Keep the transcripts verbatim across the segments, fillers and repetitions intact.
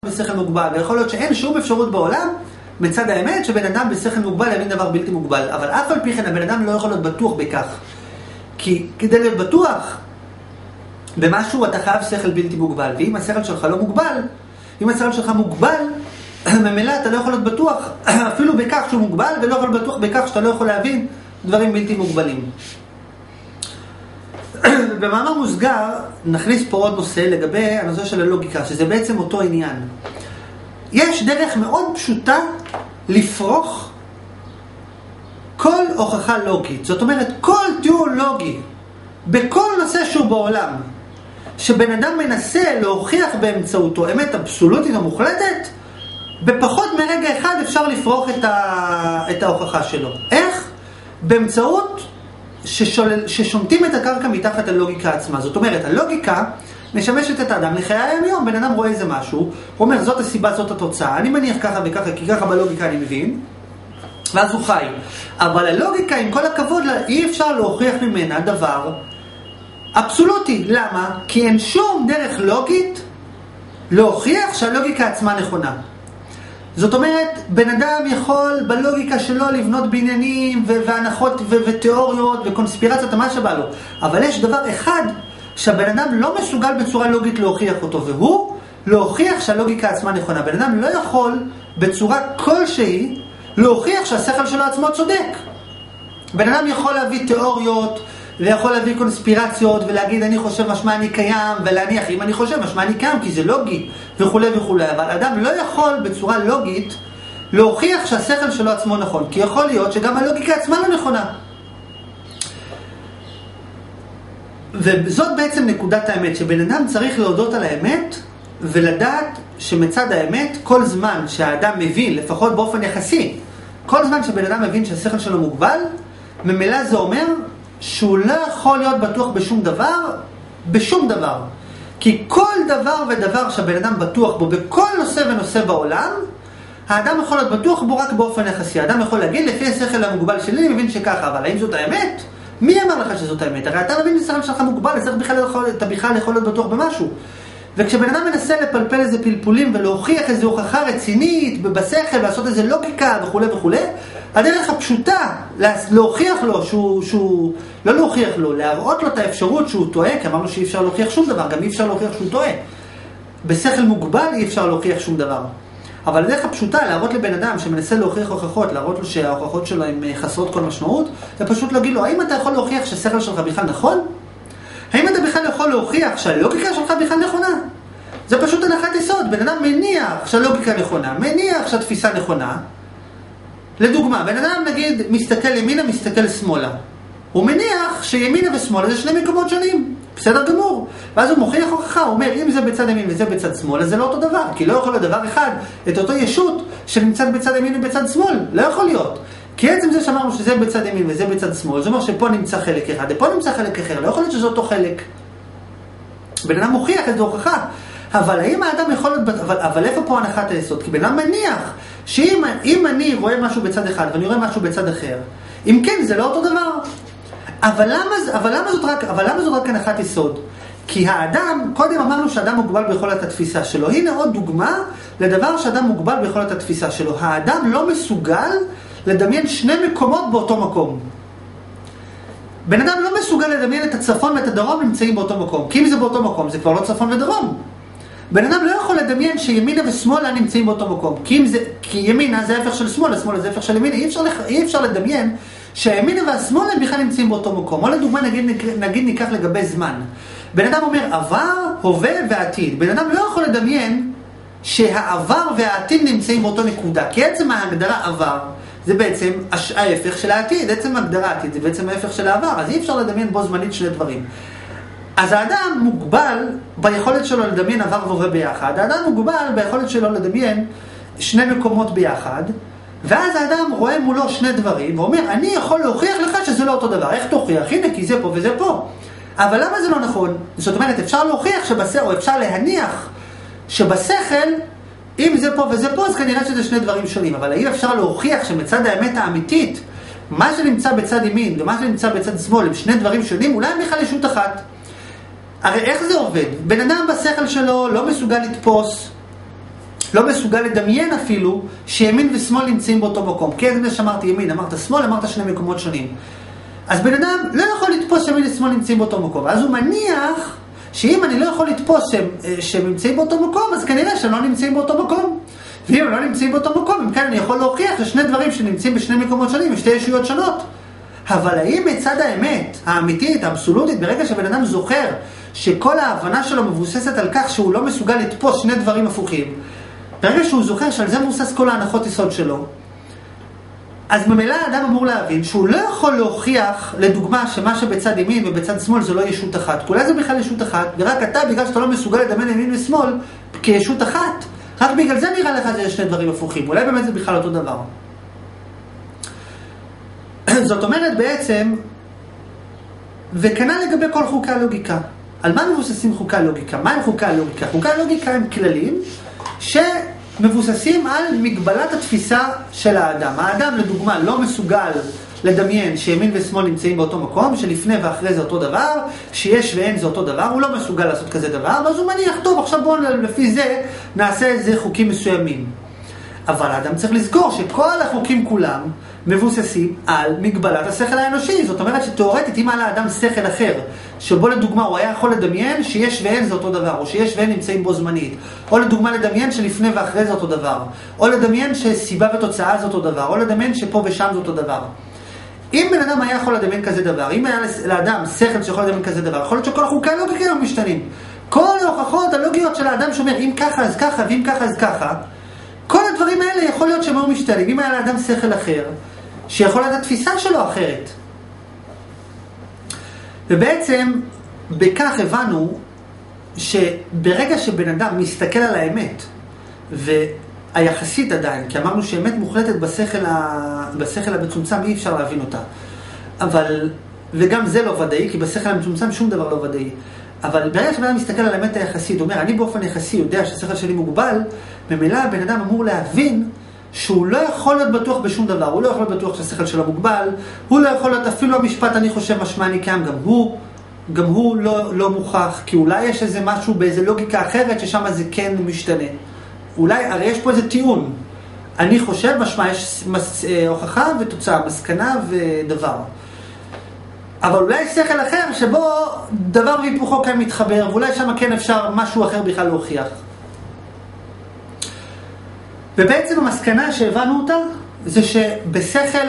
בשכל מוגבל, ויכול להיות שאין שום אפשרות בעולם מצד האמת שבן אדם בשכל מוגבל יבין דבר בלתי מוגבל, אבל אף על פי כן הבן אדם לא יכול להיות בטוח בכך, כי כדי להיות בטוח במשהו אתה חייב שכל בלתי מוגבל, ואם השכל שלך לא מוגבל, אם השכל שלך מוגבל, ממילא אתה לא יכול להיות בטוח אפילו בכך שהוא מוגבל, ולא יכול להיות בטוח בכך שאתה לא יכול להבין דברים בלתי מוגבלים. במאמר מוסגר נכניס פה עוד נושא לגבי הנושא של הלוגיקה, שזה בעצם אותו עניין. יש דרך מאוד פשוטה לפרוך כל הוכחה לוגית. זאת אומרת, כל טיעון לוגי בכל נושא שהוא בעולם, שבן אדם מנסה להוכיח באמצעותו אמת אבסולוטית או מוחלטת, בפחות מרגע אחד אפשר לפרוך את, ה... את ההוכחה שלו. איך? באמצעות ששול... ששומטים את הקרקע מתחת הלוגיקה עצמה. זאת אומרת, הלוגיקה משמשת את האדם לחיי היום. בן אדם רואה איזה משהו, הוא אומר, זאת הסיבה, זאת התוצאה, אני מניח ככה וככה, כי ככה בלוגיקה אני מבין, ואז הוא חי. אבל הלוגיקה, עם כל הכבוד לה, אי אפשר להוכיח ממנה דבר אבסולוטי. למה? כי אין שום דרך לוגית להוכיח שהלוגיקה עצמה נכונה. זאת אומרת, בן אדם יכול בלוגיקה שלו לבנות בעניינים והנחות ותיאוריות וקונספירציות, מה שבא לו. אבל יש דבר אחד שהבן אדם לא מסוגל בצורה לוגית להוכיח אותו, והוא להוכיח שהלוגיקה עצמה נכונה. בן אדם לא יכול בצורה כלשהי להוכיח שהשכל שלו עצמו צודק. בן אדם יכול להביא תיאוריות ויכול להביא קונספירציות ולהגיד אני חושב משמע אני קיים, ולהניח אם אני חושב משמע אני קיים כי זה לוגי וכו' וכו'. אבל אדם לא יכול בצורה לוגית להוכיח שהשכל שלו עצמו נכון, כי יכול להיות שגם הלוגיקה עצמה לא נכונה. וזאת בעצם נקודת האמת, שבן אדם צריך להודות על האמת ולדעת שמצד האמת כל זמן שהאדם מבין, לפחות באופן יחסי, כל זמן שבן אדם מבין שהשכל שלו מוגבל, ממילא זה אומר שהוא לא יכול להיות בטוח בשום דבר, בשום דבר. כי כל דבר ודבר שהבן אדם בטוח בו, בכל נושא ונושא בעולם, האדם יכול להיות בטוח בו רק באופן יחסי. האדם יכול להגיד, לפי השכל המוגבל שלי, אני מבין שככה, אבל האם זאת האמת? מי אמר לך שזאת האמת? הרי אתה מבין שהשכל שלך מוגבל, אז אתה בכלל יכול להיות בטוח במשהו. וכשבן אדם מנסה לפלפל איזה פלפולים ולהוכיח איזו הוכחה רצינית בשכל, לעשות איזה לוגיקה וכו' וכו', הדרך הפשוטה להוכיח לו שהוא, שהוא, לא להוכיח לו, להראות לו את האפשרות שהוא טועה, כי אמרנו שאי אפשר להוכיח שום דבר, גם אי אפשר להוכיח שהוא טועה. בשכל מוגבל אי אפשר להוכיח שום דבר. אבל הדרך הפשוטה להראות לבן אדם שמנסה להוכיח הוכחות, להראות לו שההוכחות שלו הן חסרות כל משמעות, זה פשוט להגיד לו, האם אתה יכול להוכיח שהשכל שלך בכלל נכון? האם אתה בכלל יכול להוכיח שהלוגיקה שלך בכלל נכונה? זה פשוט הנחת יסוד. בן אדם מניח שהלוגיקה נכונה, מניח שהתפיסה נכונה. לדוגמה, בן אדם נגיד מסתכל ימינה, מסתכל שמאלה. הוא מניח שימינה ושמאלה זה שני מקומות שונים. בסדר גמור. ואז הוא מוכיח הוכחה, הוא אומר, אם זה בצד ימין וזה בצד שמאל, אז זה לא אותו דבר. כי לא יכול להיות דבר אחד, את אותו ישות שנמצאת בצד ימין ובצד שמאל. לא יכול להיות. כי עצם זה שאמרנו שזה בצד ימין וזה בצד שמאל, זה אומר שפה נמצא חלק אחד, ופה נמצא חלק אחר. לא יכול להיות שזה אותו חלק. בן אדם מוכיח את זה הוכחה. אבל האם האדם יכול להיות, אבל, אבל איפה פה הנחת היסוד? כי בן אדם מניח שאם אם אני רואה משהו בצד אחד ואני רואה משהו בצד אחר, אם כן זה לא אותו דבר. אבל למה, אבל למה זאת רק, אבל למה זאת רק הנחת יסוד? כי האדם, קודם אמרנו שאדם מוגבל ביכולת התפיסה שלו. הנה עוד דוגמה לדבר שאדם מוגבל ביכולת התפיסה שלו. האדם לא מסוגל לדמיין שני מקומות באותו מקום. בן אדם לא מסוגל לדמיין את הצפון ואת הדרום נמצאים באותו מקום. כי אם זה באותו מקום, זה כבר לא צפון ודרום. בן אדם לא יכול לדמיין שימינה ושמאלה נמצאים באותו מקום. כי, אם זה, כי ימינה זה ההפך של שמאלה, שמאלה זה ההפך של ימינה. אי אפשר, אי אפשר לדמיין שהימינה והשמאלה הם בכלל נמצאים באותו מקום. או לדוגמה, נגיד, נגיד ניקח לגבי זמן. בן אדם אומר עבר, הווה ועתיד. בן אדם לא יכול לדמיין שהעבר והעתיד נמצאים באותו נקודה. כי עצם ההגדרה עבר זה בעצם ההפך של העתיד. עצם ההגדרה העתיד זה בעצם ההפך של העבר. אז אי אפשר לדמיין בו זמנית שני דברים. אז האדם מוגבל ביכולת שלו לדמיין עבר והווה ביחד. האדם מוגבל ביכולת שלו לדמיין שני מקומות ביחד. ואז האדם רואה מולו שני דברים ואומר, אני יכול להוכיח לך שזה לא אותו דבר. איך תוכיח? הנה, כי זה פה וזה פה. אבל למה זה לא נכון? זאת אומרת, אפשר להוכיח שבשכל, או אפשר להניח שבשכל, אם זה פה וזה פה, אז כנראה שזה שני דברים שונים. אבל האם אפשר להוכיח שמצד האמת האמיתית, מה שנמצא בצד ימין ומה שנמצא בצד שמאל, הם שני דברים שונים, אולי הם בכלל ישות אחת. הרי איך זה עובד? בן אדם בשכל שלו לא מסוגל לתפוס לא מסוגל לדמיין אפילו שימין ושמאל נמצאים באותו מקום. כן, זה שאמרתי ימין, אמרת שמאל, אמרת שני מקומות שונים. אז בן אדם לא יכול לתפוס שימין ושמאל נמצאים באותו מקום. אז הוא מניח שאם אני לא יכול לתפוס שהם, שהם נמצאים באותו מקום, אז כנראה שהם לא נמצאים באותו מקום. ואם הם לא נמצאים באותו מקום, אם כאן אני יכול להוכיח לשני דברים שנמצאים בשני מקומות שונים, בשתי ישויות שונות. אבל האם מצד האמת, האמיתית, האבסולוטית, ברגע שבן אדם זוכר שכל ההבנה שלו מבוססת על כך שהוא לא מסוגל לתפוס שני דברים הפוכים, ברגע שהוא זוכר שעל זה מבוסס כל ההנחות יסוד שלו, אז ממילא האדם אמור להבין שהוא לא יכול להוכיח, לדוגמה, שמה שבצד ימין ובצד שמאל זה לא ישות אחת. כולי זה בכלל ישות אחת, ורק אתה, בגלל שאתה לא מסוגל לדמיין ימין ושמאל כישות אחת, רק בגלל זה נראה לך זה שני דברים הפוכים. אולי באמת זה בכלל אותו דבר. זאת אומרת בעצם, וכנ"ל לגבי כל חוקי הלוגיקה. על מה מבוססים חוקי הלוגיקה? מה הם חוקי הלוגיקה? חוקי הלוגיקה הם כללים שמבוססים על מגבלת התפיסה של האדם. האדם לדוגמה לא מסוגל לדמיין שימין ושמאל נמצאים באותו מקום, שלפני ואחרי זה אותו דבר, שיש ואין זה אותו דבר, הוא לא מסוגל לעשות כזה דבר, ואז הוא מניח, טוב, עכשיו בואו לפי זה נעשה איזה חוקים מסוימים. אבל האדם צריך לזכור שכל החוקים כולם מבוססים על מגבלת השכל האנושי. זאת אומרת שתיאורטית אם על האדם שכל אחר, שבו לדוגמה הוא היה יכול לדמיין שיש ואין זה אותו דבר, או שיש ואין נמצאים בו זמנית, או לדוגמה לדמיין שלפני ואחרי זה אותו דבר, או לדמיין שסיבה ותוצאה זה אותו דבר, או לדמיין שפה ושם זה אותו דבר. אם בן אדם היה יכול לדמיין כזה דבר, אם היה לאדם שכל שיכול לדמיין כזה דבר, יכול להיות שכל החוקי הלוגיקה הם משתנים. כל ההוכחות הלוגיות של האדם שאומר אם ככה אז ככה ואם ככה אז ככה, כל הדברים האלה יכול להיות שהם היו משתנים. אם היה לאדם שכל אחר, שיכול להיות התפיסה שלו אחרת. ובעצם בכך הבנו שברגע שבן אדם מסתכל על האמת, והיחסית עדיין, כי אמרנו שאמת מוחלטת בשכל, ה... בשכל המצומצם אי אפשר להבין אותה. אבל, וגם זה לא ודאי, כי בשכל המצומצם שום דבר לא ודאי. אבל ברגע שבן אדם מסתכל על האמת היחסית, הוא אומר, אני באופן יחסי יודע שהשכל שלי מוגבל, ממילא הבן אדם אמור להבין שהוא לא יכול להיות בטוח בשום דבר, הוא לא יכול להיות בטוח שהשכל שלו מוגבל, הוא לא יכול להיות אפילו המשפט אני חושב משמע אני קיים, גם הוא, גם הוא לא, לא מוכח, כי אולי יש איזה משהו באיזה לוגיקה אחרת ששם זה כן משתנה. אולי, הרי יש פה איזה טיעון, אני חושב משמע יש מס, אה, הוכחה ותוצאה, מסקנה ודבר. אבל אולי שכל אחר שבו דבר והיפוכו כאן מתחבר, ואולי שם כן אפשר משהו אחר בכלל להוכיח. ובעצם המסקנה שהבנו אותה, זה שבשכל,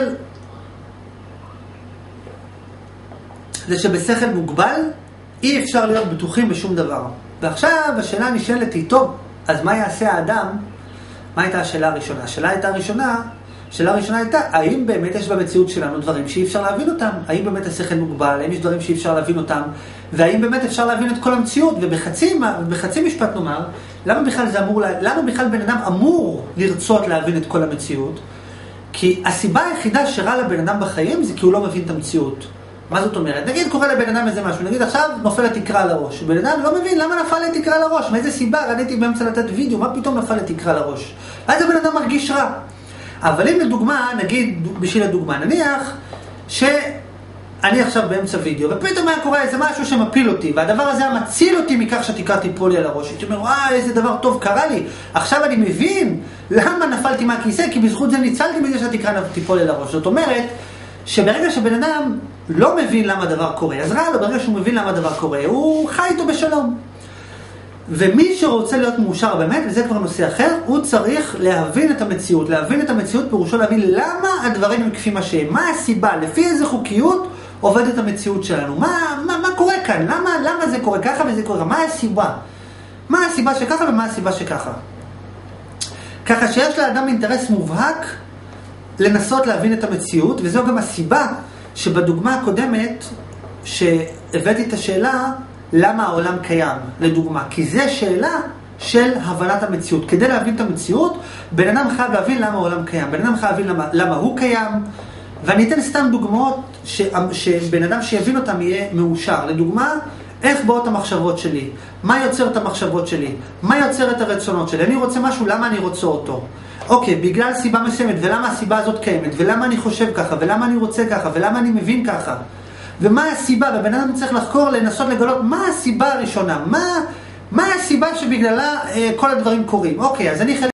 זה שבשכל מוגבל, אי אפשר להיות בטוחים בשום דבר. ועכשיו השאלה נשאלת היא, טוב, אז מה יעשה האדם? מה הייתה השאלה הראשונה? השאלה הייתה הראשונה, השאלה הראשונה הייתה, האם באמת יש במציאות שלנו דברים שאי אפשר להבין אותם? האם באמת השכל מוגבל? האם יש דברים שאי אפשר להבין אותם? והאם באמת אפשר להבין את כל המציאות? ובחצי, בחצי משפט נאמר, למה בכלל זה אמור, למה בכלל בן אדם אמור לרצות להבין את כל המציאות? כי הסיבה היחידה שרע לבן אדם בחיים זה כי הוא לא מבין את המציאות. מה זאת אומרת? נגיד קורא לבן אדם איזה משהו, נגיד עכשיו נופל לתקרה על הראש. בן אדם לא מבין למה נפל לתקרה על הראש, מאיזה סיבה, רניתי באמצע לתת וידאו, מה פתאום נפל לתקרה על הראש? אז הבן אדם מרגיש רע. אבל אם לדוגמה, נגיד בשביל הדוגמה, נניח שאני עכשיו באמצע וידאו, ופתאום היה קורה איזה משהו שמפיל אותי, והדבר הזה היה מציל אותי מכך שהתקרה תיפול לי על הראש. הייתי אומר, וואי, איזה דבר טוב קרה לי. עכשיו אני מבין למה נפלתי מהכיסא, כי בזכות זה ניצלתי מזה שהתקרה תיפול לי על הראש. זאת אומרת, שברגע שבן אדם לא מבין למה הדבר קורה, אז רע לו, ברגע שהוא מבין למה הדבר קורה, הוא חי איתו בשלום. ומי שרוצה להיות מאושר באמת, וזה כבר נושא אחר, הוא צריך להבין את המציאות. להבין את המציאות פירושו להבין למה הדברים הם כפי מה שהם. מה הסיבה, לפי איזה חוקיות עובדת המציאות שלנו. מה, מה, מה קורה כאן? למה, למה זה קורה ככה וזה קורה? מה הסיבה? מה הסיבה שככה ומה הסיבה שככה? ככה שיש לאדם אינטרס מובהק לנסות להבין את המציאות, וזו גם הסיבה שבדוגמה הקודמת שהבאתי את השאלה למה העולם קיים, לדוגמה. כי זו שאלה של הבנת המציאות. כדי להבין את המציאות, בן אדם חייב להבין למה העולם קיים. בן אדם חייב להבין למה, למה הוא קיים. ואני אתן סתם דוגמאות ש, שבן אדם שיבין אותם יהיה מאושר. לדוגמה, איך באות המחשבות שלי? מה יוצר את המחשבות שלי? מה יוצר את הרצונות שלי? אני רוצה משהו, למה אני רוצה אותו? אוקיי, בגלל סיבה מסוימת, ולמה הסיבה הזאת קיימת? ולמה אני חושב ככה? ולמה אני רוצה ככה? ולמה אני מבין ככה? ומה הסיבה? ובן אדם צריך לחקור, לנסות לגלות מה הסיבה הראשונה, מה, מה הסיבה שבגללה אה, כל הדברים קורים. אוקיי, אז אני חלק